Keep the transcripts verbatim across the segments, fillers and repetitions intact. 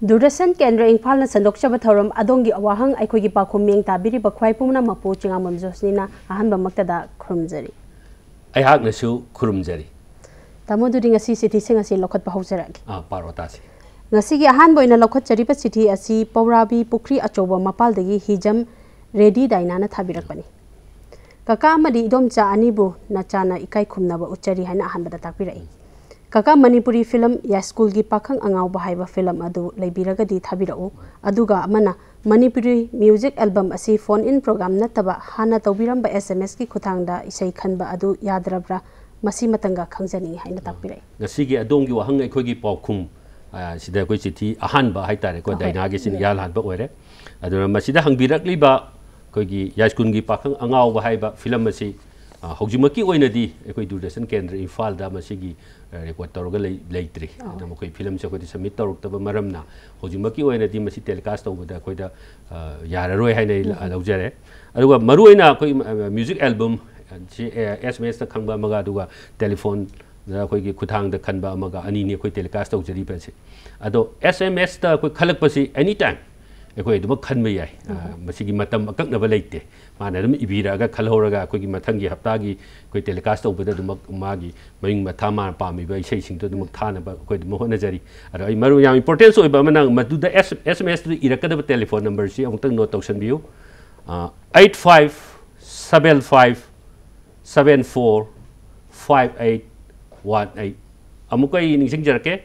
Doordarshan Kendra Imphal na Sandok Chaba Thoudam Adomgi Wahang Eikhoigi Paokhum Meng Tabiri Bakhwai Pumna Mapu Chingamam Joshni na ahanba maktada khurumjari. Aihak nasu khurumjari. Tamo dudi ngasi city sing asi lokhat bahaujaragi. Ah parotasi. Ngasi gi ahanba ina lokhat charipa city asi Paurabi Pukri Achoba Mapaldagi hijam ready daina na thabirakpani. Kaka amadi idomcha anibu nachana ikai khumnaba uchari haina ahanbada takpirai. Kaka Manipuri film ya school gi pakhang angau bahaiba film adu leibiraga di thabirau aduga amana Manipuri music album asi phone in program nataba hana tawbiramba S M S ki khuthangda isai khanba adu yadrabra masi matanga khangjani haina takpirai ngasi gi Adomgi Wahang Eikhoigi Paokhum sida koi chithi ahanba haitare ko daina gi sin yal hanba oire aduna masida hangbirakliba koi gi ya school gi pakhang angau bahaiba film asi hojimaki oinadi ekoi Doordarshan Kendra Imphal da masigi record tawga leitri da mokoi film se koi submit tawruk taba maramna hojimaki oinadi masi telecast tawda koi da yararoi haina laujare aduga maruina koi music album S M S ta khangba maga aduga telephone da koi gi khuthang da khanba maga ani ni koi telecast tawjari pa se ado S M S ta koi khalak pasi anytime ekoi dum khanba yai masigi matam akaknaba leite mana dum ibiraga khalhoraga koi gi mathangi haptagi koi telecast tawbada dum magi maing mathama pami ba isei sing to dum thana ba koi dum hona jari ado ai maru yam importance oi ba manang madu da S M S tu irakada telephone number si amutang note tawsan biu eight five seven five seven four five eight one eight amukai ning sing jarke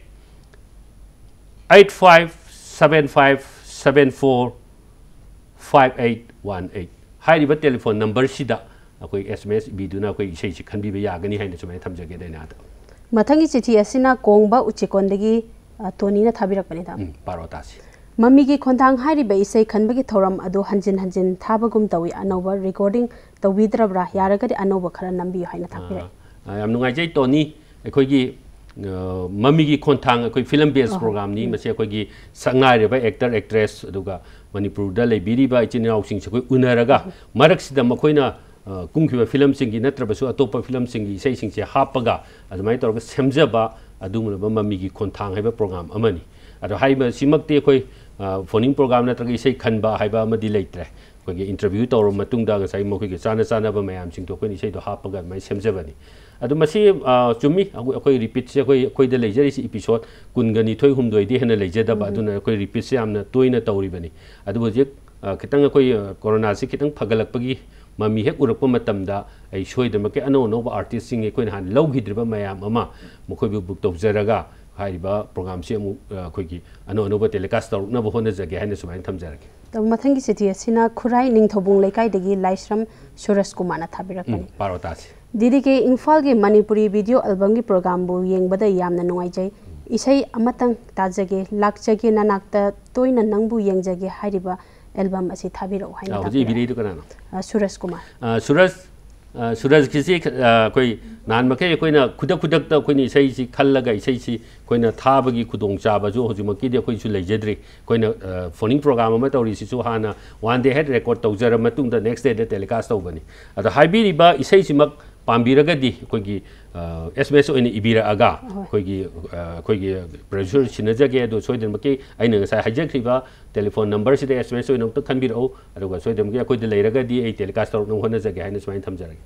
eight five seven five seven four five eight one eight hai riba telephone number sida akoi S M S biduna akoi sei si khanbi ba yagani haina sumai thamjage daina da mathangi chithi asina kongba uchikondagi toni na thabirakpani da parotasi mami gi khondang hai riba isei khanbagi thoram adu hanjin hanjin thabagum tawi anoba recording tawidrabra yaragadi anoba khara nambi haina thakpire am nungai jai toni ekoi gi mami gi khonthang akoi film based program ni mase akoi gi sangai reba actor actress aduga Manipur da leibiriba ichinau sing se koi unaraga marak sida makoina kungkhiba film sing gi natrabasu atopa film sing gi sei sing se hapaga adumai torga semjaba adumulaba mami gi khonthang haiba program amani ado haiba simakte koi phoning program natraga sei khanba haiba amadi leitre koi gi interview tawro matungda ga sai mokoi gi chana chana ba mayam sing to koi ni sei do hapaga mai semjabani adu masi chumi akoi repeat se koi koi da leijari si episode kungani thoi humdoi di hena leijada ba aduna koi repeat se amna toina tawribani adu hojik khitang koi corona si khitang phagalakpagi mami hek urakpa matamda ai soidama ke ano no ba artist sing koi han logidriba mayam ama mokoi bu book tawjaraga haiba program se mu koi gi ano no ba telecast tawrna ba hona jage haina sumain thamjarage to mathangi city asina khurai ningthobung leikai dagi laisram Rajkumar na thabirakani parotasi didi ke Imphal ge Manipuri video album gi program bu yengbada yamna nungai jai isai amatang tajage lakjage nanakta toina nangbu yengjage hariba album asi thabirau haina ta ji video kana Rajkumar suraj suraj kisi koi nan makai koina khudak khudak ta koini isai si khallaga isai si koina thabagi khudong chaba jo hojumaki de koi su lejedri koina phoning program ama tawri si su hana one day head record tawjara matung da next day de telecast tawbani ada haibiri ba isai simak pambiragadi koigi S M S oini ibira aga koigi koigi producer sinajage do soidem ke aina sai hijackriba telephone number sida S M S oina to khanbirau aduga soidem ke koidi leiragadi ei telecast tor no hona jage haina smain thamjarage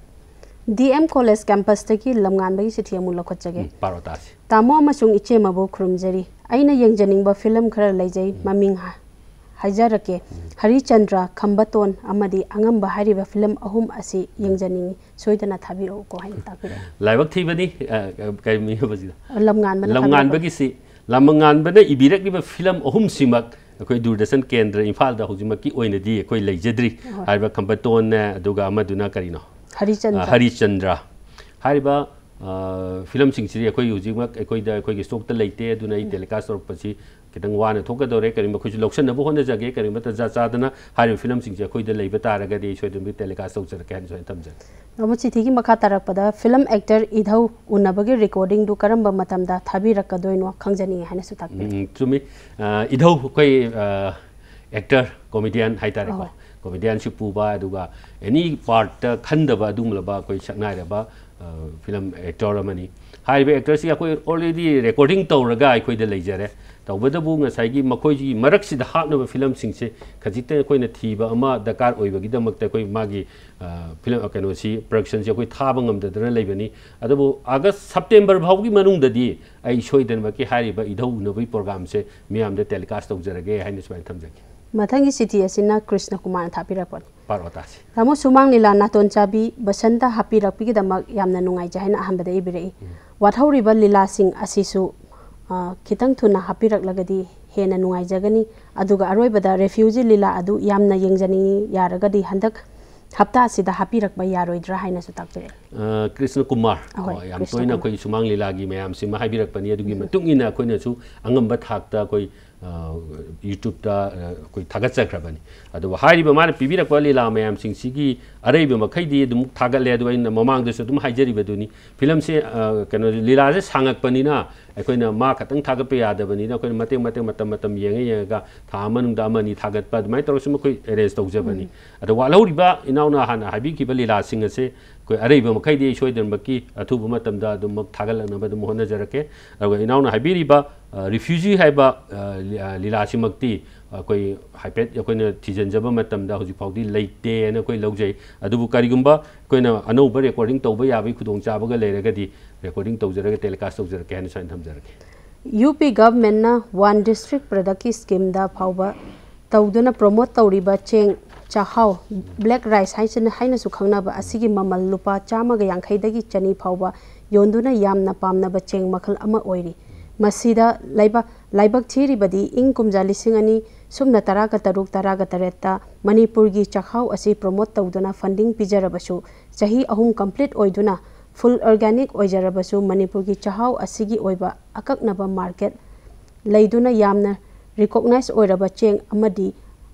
D M College campus teki lamngan bagi sithi amu lokhotjage parotasi tamo amasung iche mabu khurumjari aina yengjaning ba film khara leijai maming ha hajarake Harichandra Khambaton amadi angamba hariba film ahum asi yengjaning soidana thabiro ko hain takira laibak thibani kai mi baji lamngan bana lamngan bagi si lamngan bana ibirak liba film ahum simak koi Doordarshan Kendra Imphal da hujimaki oinadi koi leijadri hariba Khambaton ne aduga amaduna karino Harichandra Harichandra hariba film sing siri koi hujimak koi da koi gi stock ta leite aduna i telecast tor pachi kitang wana thoka dore karim khoi loksan na bo hona jage karim ta ja cha dana hari film sing je khoi da leiba taraga de soidum bi telecast tor jar kan so tamja amu chithi gi makha tarak pada film actor idhau unabagi recording du karamba matamda thabi rakadoino khangjani hana su tak chumi idhau koi actor comedian haitare ko comedian si puba duga any part khandaba dumlaba koi saknai raba film actor amani hai be actor si akoi already recording tawraga akoi da leijare tawbada bu ngasai gi makoi ji marak si da hapna ba film sing se khajite akoi na thiba ama dakar oi bagi damak ta akoi magi film kano si production si akoi thaba ngam da dana leibani adabu august september bhau gi manung da di ai soiden ba ki hari ba idau no bi program se miam da telecast tawjarage hai ni swain thamjaki mathangi city asina krishna kumar thapirapon parotasi tamo sumang nila naton chabi basanta hapirakpi gi damak yamna nungai jaina ahambada ibirei wathori ba lila sing asisu kitang thuna hapirak lagadi hena nungai jagani aduga aroi bada refugee lila adu yamna yengjani yaragadi handak hapta asida hapirak ba yaroidra haina su takjere krishna kumar yam toina koi sumang lila gi mayam si mahabirak pani adugi matungina koina su angamba thakta koi YouTube da koi thagat chakrabani adu hairi ba mara pibirak ba lila mayam sing sigi arei ba makhai di dum thagat le adu ina mamang de su dum haijari baduni film se kano lila se sangak pani na akoina ma khatang thagat pe yada bani na koina mate mate matam matam yenga yenga tha manung da mani thagat pa mai tor sum koi arrange tawja bani adu walori ba inauna hana habi ki ba lila sing se koi arei ba makhai di soidan baki athu ba matam da dum mak thagal na ba dum hona jarake adu inauna habiri ba refugee haiba lila simakti koi haipet yakoina thijan jaba matam da hoji phawdi leite na koi logjai adubu karigumba koina anou ba recording tawba yabai khudong chaba ga leiraga di recording tawjaraga telecast tawjarake hana sain thamjarake U P government na one district product scheme da phawba tawduna promote tawriba cheng chahau black rice haisana haina su khangna ba asigi mamal lupa chama ga yankhai dagi chani phawba yonduna yamna pamna ba cheng makhal ama oiri masida laiba laibak thiri badi ing kumja lising ani sumna taraga taruk taraga taretta manipur gi chahau asi promote tawduna funding pijarabasu chahi ahum complete oiduna full organic oijarabasu manipur gi chahau asigi oiba akaknaba market leiduna yamna recognize oiraba cheng amadi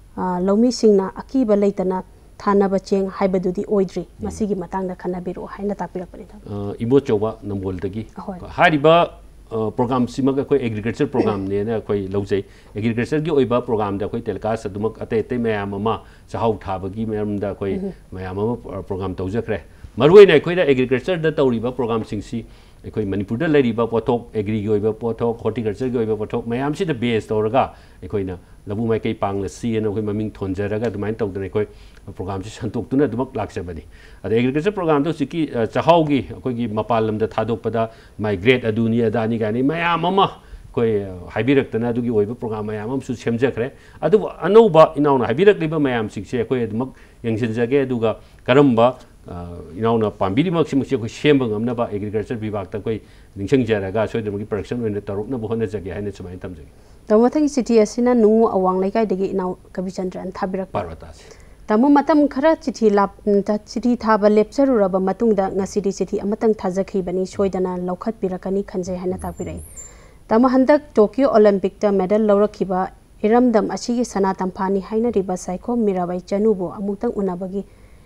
lomi singna akiba leitana thanaba cheng haibadudi oidri masigi matangda khanabiru haina tapirakpani ibo choba nambol dagi hariba program simaga koi agriculture program ne na koi lojai agriculture gi oiba program da koi telecast adumak ate ate mayam ama chahau thabagi mayam da koi mayam ama program tawjakre marwai na koi da agriculture da tawriba program singsi koi manipur da lariba pothok agri gi oiba pothok horticulture gi oiba pothok mayam si da base tawraga koi na labu mai kai pang la si na koi maming thonjaraga dumain tawdane koi program si santok tuna dumak laksabani ade agriculture program to siki chahau gi koi gi mapalam da thadok pada migrate aduni adani gani mayam ama koi haibirak tana dugi oiba program mayam am su semjakre adu anouba inauna haibirak liba mayam sikse koi dumak yangsinjage aduga karamba inauna pambiri mak simuk koi sembang amna ba agriculture vibhag ta koi ningsang jaraga soidam gi production oina taruk na bohona jage haina chumai tamjage tamathang city asina nungu awang laikai dagi inau kabichandran thabirak parwatas tamu matam khara chithi lap chithi thaba lepsaruraba matungda ngasidi chithi amatang thajakhi bani soidana lokhat pirakani khanjai haina tapirai tamu handak Tokyo Olympic ta medal laurakhiba iramdam asigi sana tamphani haina riba saiko mirabai chanubo amutang unabagi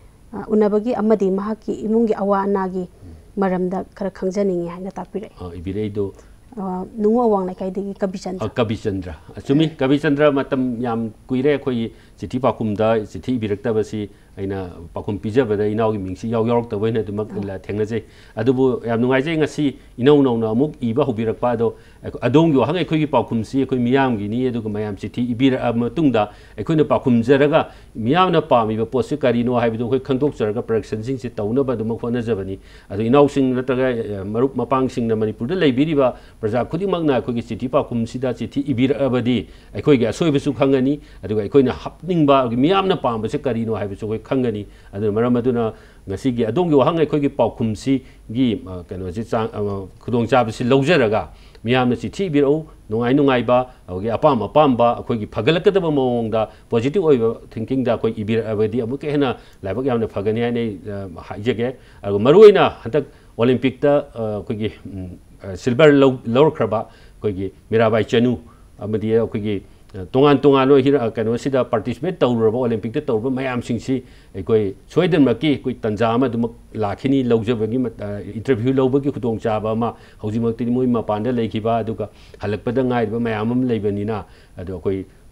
unabagi amadi mahaki imungi awa anagi maramda khara khangjaningi haina tapirai ibirei do nungu awang laikai dagi kabichandra kabichandra asumi kabichandra matam yam kuire khoi chithi pakhum da chithi birakta basi aina pakhum pijabada inau gi mingsi yaw yorok ta boina dumak la thengnaje adubu yam nungai je ngasi inau nau na amuk iba hubirakpa do Adomgi Wahang Eikhoigi Paokhum si ekoi miyam gi ni aduga mayam chithi ibira matungda ekoina pakhum jaraga miyam na pami ba posi kari no haibidu khoi khangdok jaraga production sing si tauna ba dumak phona jabani adu inau sing nataga marup mapang sing na manipur da leibiri ba praja khudi magna khoi gi chithi pakhum sida chithi ibira abadi ekoi gi asoi bisu khangani aduga ekoina hapning ba miyam na pam ba se kari no haibisu khoi khangani adu maram aduna ngasi gi Adomgi Wahang Eikhoigi Paokhum si gi kano si chang khudong cha bi si lojaraga miyamna chithi birau nungai nungai ba agi apam apam ba akhoi gi phagalakadaba mong da positive oiba thinking da koi ibir abadi amuke hena laibak yamna phagani ai haijege ago maruina hantak Olympic ta koi gi silver lower kraba koi gi mirabai chanu amadi koi gi tongan tongan no hira kano sida participate tawraba Olympic ta tawraba mayam singsi koi soidan maki koi tanjama dum lakhini lojabagi interview lobagi khudong chaba ma haujimakti moi mapanda leikiba aduga halakpada ngai ba mayam am leibani na adu koi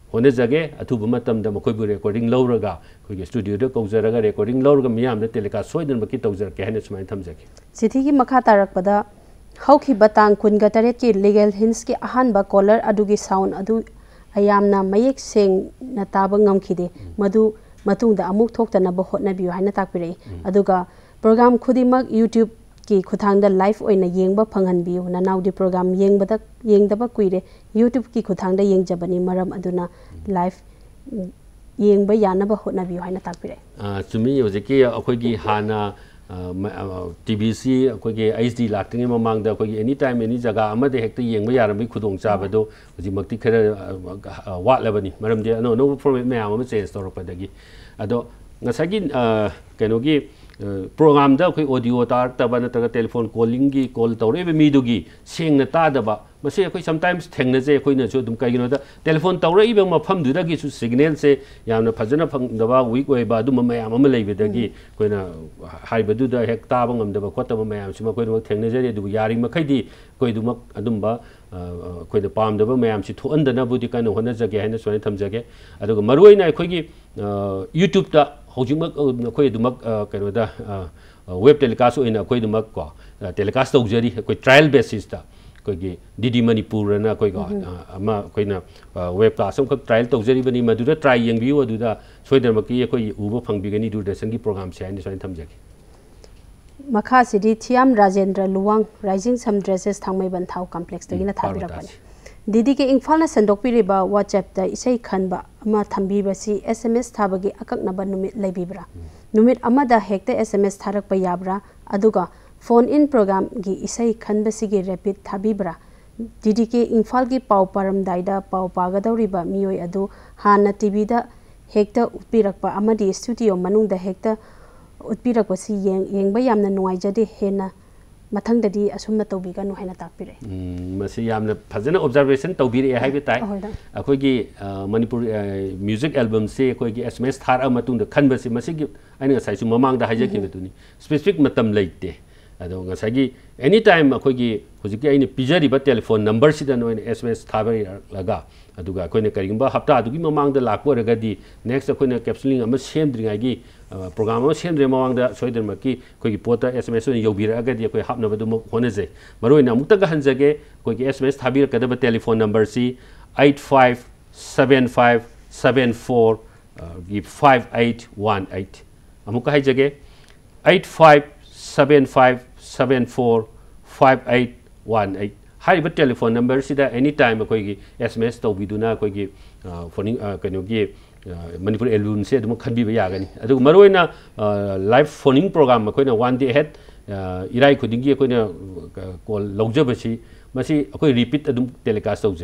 होनजगे अथुब मतम the मखोइबु recording लौरगा कोई studio द कौजरगा recording लौरगा मियाम द telecast सोइदन बकी तौजर के हने सुमाइन थमजगे सिथि की मखा तारकपदा हौखि बतांग कुनगा तरेत की लीगल हिंस की अहान बा कॉलर अदुगी साउंड अदु अयामना मयेक सेंग न ताब ngamखिदे मधु मतुंगदा अमुक थोक्तनब होटनबियो हाइना ताकपिरे अदुगा प्रोग्राम खुदिमक यूट्यूब की खुथांगदा लाइव ओइना येंगबा फंगहनबियो ननाउदी प्रोग्राम येंगबदा येंगदबा कुइरे यूट्यूब की खुथांगदा येंगजबनी मरम अदुना लाइव येंगबा यानबा होटनबियो हाइना ताकपिरे चुमी होजेकी अखोइगी हाना टीवीसी अखोइगी एचडी लाक्तिंग ममांग दा अखोइगी एनी टाइम एनी जगह अमदे हेक्ता येंगबा यारमबी खुदोंग चाबदो होजिमक्ति खरे वाटलबनी मरमजे अनो नो फॉर्मेट मयाम अमा चेंज तौरपदगी अदो ngасagi kenogi program da khoi audio tar taba nataga telephone calling gi call tawre be midugi sengna ta daba mase khoi sometimes thengna je khoi na chu dum kai gino da telephone tawre be mafam du da gi su signal se yamna phajana phang daba week oi ba du mayam am leibe da gi khoi na hai ba du da hek ta ba ngam daba khotaba mayam sima khoi no thengna je du yari makhai di khoi du mak adum ba khoi da pam daba mayam si thu andana bu di kan hona jage haina soi thamjage aduga maroi na khoi gi YouTube da hojimak khoi du mak keno da web telecast oina khoi du mak ko telecast tawjari khoi trial basis da khoi gi Didi Manipur na khoi ga ama khoi na web class am khoi trial tawjari bani madu da try yang biu adu da soidar mak ki khoi uba phangbi gani Doordarshan gi program se ani soi thamjage makha sidi Thiam Rajendra Luwang Rising Some Dresses thangmai ban thau complex to gina thabirakani Didi ke Imphal na sandokpiriba WhatsApp da isai khanba ama thambibasi S M S thabagi akaknaba numit leibibra numit amada hekta S M S tharakpa yabra aduga phone in program gi isai khanbasi gi rapid thabibra Didi ke Imphal gi pau param daida pau pagadawriba miyoi adu hana T V da hekta utpirakpa amadi studio manung da hekta utpirakpasi yeng yengba yamna nuaijade hena mathang dadi asumna tawbiga no haina takpire masi yamna phajana observation tawbiri hai bi tai akoi gi Manipur music album se akoi gi S M S thar amatung da khanba se masi gi aina sai su mamang da haje ki betuni specific matam leite ado ngasai gi anytime akoi gi hojiki aina pijari ba telephone number sida no S M S thabari laga aduga akoi ne karigba hafta adugi mamang da lakpo raga di next akoi ne capsuling ama semdringa gi program ama semdre mamang da soider maki koi gi pota S M S ne yobira aga di akoi hapna badu honaje maroi na mukta ga hanjage koi gi S M S thabir kadaba telephone number si eight five seven five seven four gi five eight one eight amuka haijage eight five seven five seven four five eight one eight hariba telephone number sida anytime akoi gi S M S tawbiduna akoi gi phoning kano gi Manipur album se dum khanbi ba yagani adu maroina live phoning program akoi na one day ahead irai khudingi akoi na call logjabasi masi akoi repeat adum telecast tawje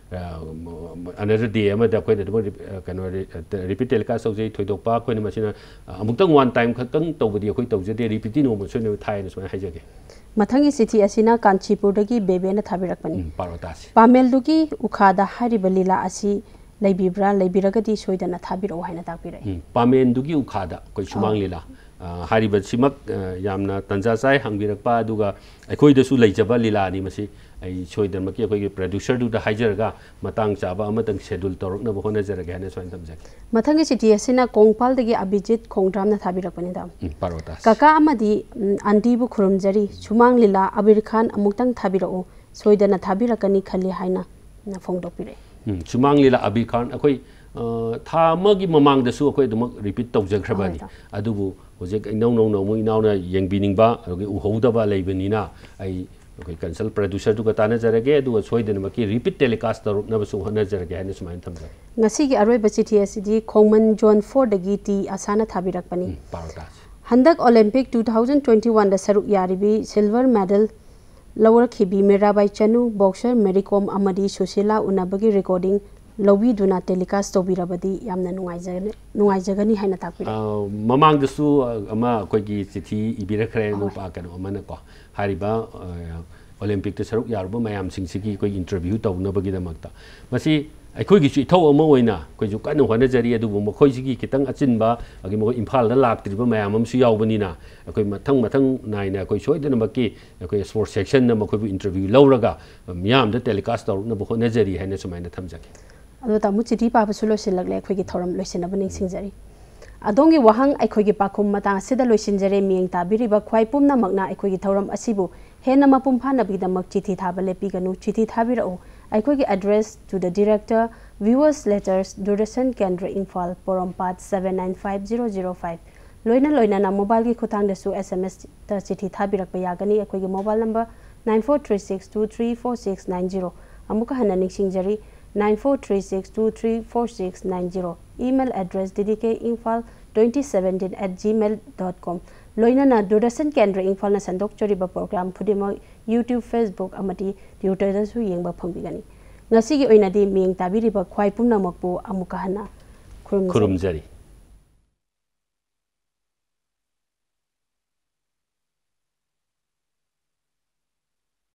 another day ama da akoi da kano repeat telecast tawje thoidokpa akoi na masina amuktang one time khakang tawbadi akoi tawje de repeat no mo sone thai na so haijage mathangi sithi asina Kanchipur dagi bebe na thabirakpani parotasi pamel dugi ukhada hariba lila asi leibibra leibiragadi soidana thabiro haina takpire pamen dugi ukhada koi sumang lila hariba simak yamna tanja sai hangbirakpa aduga akhoi da su leijaba lila ni masi ai soidan maki akoi producer du da haijaraga matang chaba amatang schedule torokna bo hona jaraga hana soin tamjak mathangi sithi asina Kongpal dagi Abhijit Khongdram na thabirakpani da parotas kaka amadi andi bu khurumjari sumang lila Abir Khan amuktang thabiro soidana thabirakani khali haina na phongdopire sumang lila Abir Khan akoi tha magi mamang da su akoi dum repeat tawjagrabani adubu hojek inau nau nau mo inau na yengbiningba adugi uhouda leibenina ai okay cancel producer du katana jarage du soiden maki repeat telecast taruk na basu hana jarage hane sumain thamja ngasi gi aroi bachithi asidi Khongman Zone four dagi ti asana thabirakpani parotas handak Olympic twenty twenty-one da saruk yaribi silver medal lower khibi Mirabai Chanu boxer Mary Kom amadi Susila unabagi recording lobi duna telecast tobirabadi yamna nungaijagani nungaijagani haina takpira mamang da su ama koi gi chithi ibirakre no pa kan amana ko hariba Olympic te saruk yarba mayam singsigi koi interview tawnabagi damakta masi akhoi gi chu thau ama oina koi ju kan hona jari adu mo khoi sigi kitang achinba agi mo Imphal da laktriba mayam am su yawbani na akoi mathang mathang nai na koi soi dana maki akoi sports section na mo koi interview lawraga miyam da telecast taw na bo hona jari haina sumaina thamjake अदो तामु चिठी पाबसु लोइसिनलगले अखोइगी थौरम लोइसिनब निंसिंजरी अदोंगी वहंग अखोइगी पाखुम मतांग सिदा लोइसिनजरे मियंग ताबिरिबा ख्वाइ पुमनामकना अखोइगी थौरम असिबु हेन्ना मपुम फानबीदमक चिठी थाबा लेपिगनु चिठी थाबिरउ अखोइगी address to the director viewers letters Doordarshan Kendra Imphal Porompat seven nine five zero zero five लोइना लोइना मोबाइल की खुतांगदसु एसएमएस त चिठी थाबिरकपा यागनी अखोइगी mobile number nine four three six two three four six nine zero अमुका हन्ना निंसिंजरी nine four three six two three four six nine zero email address DDK Imphal twenty seventeen at Gmail dot com लोइना दूरदर्शन केंद्र इम्फाल संदोक्चरिबा programme खुदिमक YouTube Facebook अमदी ट्विटरदसु येंबा फंबिगनी ngasi gi oinadi ming tabiriba khwai pumnamokpu amuka hana खुरुमजरी